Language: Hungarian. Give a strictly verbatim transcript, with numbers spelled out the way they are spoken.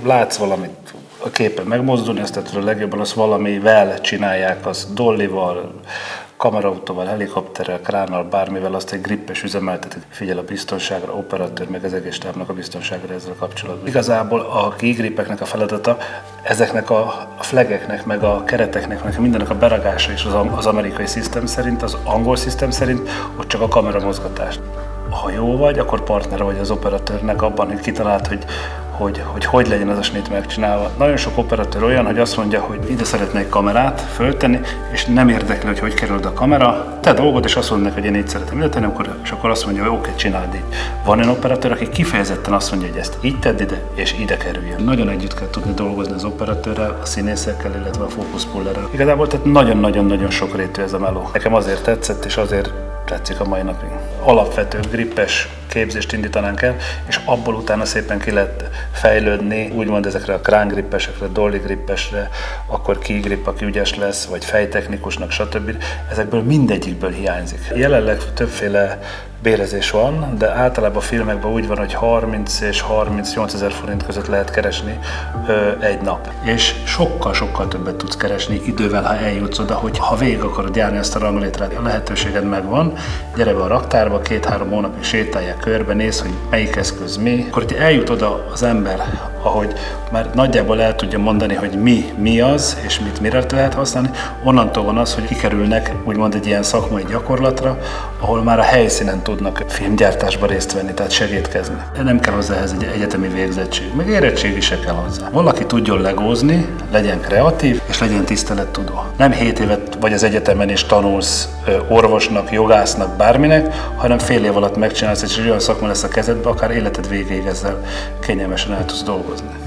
látsz valamit a képen megmozdulni, azt tetszett a legjobban, azt valamivel csinálják, az dollival, kamerautóval, helikopterrel, kránnal, bármivel, azt egy grippes üzemeltetik. Figyel a biztonságra, operatőr, meg az egész stábnak a biztonságra ezzel kapcsolatban. Igazából a key-gripeknek a feladata ezeknek a flageknek, meg a kereteknek, meg mindennek a beragása is az, az amerikai szisztem szerint, az angol szisztem szerint, ott csak a kamera mozgatás. Ha jó vagy, akkor partner vagy az operatőrnek abban, hogy kitalált, hogy Hogy, hogy hogy legyen az a snit megcsinálva. Nagyon sok operatőr olyan, hogy azt mondja, hogy ide szeretnék kamerát föltenni, és nem érdekli, hogy hogy kerül a kamera. Te dolgod, és azt mondod neki, hogy én így szeretem ide tenni, akkor, és akkor azt mondja, hogy oké, csináld így. Van olyan operatőr, aki kifejezetten azt mondja, hogy ezt így tedd ide, és ide kerüljön. Nagyon együtt kell tudni dolgozni az operatőrrel, a színészekkel, illetve a fókuszpullerrel. Igazából tehát nagyon-nagyon-nagyon sokrétű ez a meló. Nekem azért tetszett, és azért tetszik a mai napig. Alapvető grippes képzést indítanánk el, és abból utána szépen ki lehet fejlődni, úgymond ezekre a krán grippesekre, dolly grippesre, akkor key grip, aki ügyes lesz, vagy fejtechnikusnak, stb. Ezekből mindegyikből hiányzik. Jelenleg többféle bérezés van, de általában a filmekben úgy van, hogy harminc és harmincnyolc ezer forint között lehet keresni ö, egy nap. És sokkal-sokkal többet tudsz keresni idővel, ha eljutsz oda, hogy ha végig akarod járni ezt a ranglétrát, a lehetőséged megvan, gyere be a raktárba, két-három hónapig sétálják körbe, néz, hogy melyik eszköz mi. Akkor itt eljut oda az ember, ahogy már nagyjából el tudja mondani, hogy mi, mi az, és mit mire lehet használni, onnantól van az, hogy kikerülnek úgymond egy ilyen szakmai gyakorlatra, ahol már a helyszínen tudnak filmgyártásba részt venni, tehát segítkezni. Nem kell hozzá ez egy egyetemi végzettség, meg érettségi se kell hozzá. Valaki tudjon legózni, legyen kreatív, és legyen tisztelettudó. Nem hét évet vagy az egyetemen és tanulsz orvosnak, jogásznak, bárminek, hanem fél év alatt megcsinálsz, és egy olyan szakma lesz a kezedbe, akár életed végéig ezzel kényelmesen el tudsz dolgozni.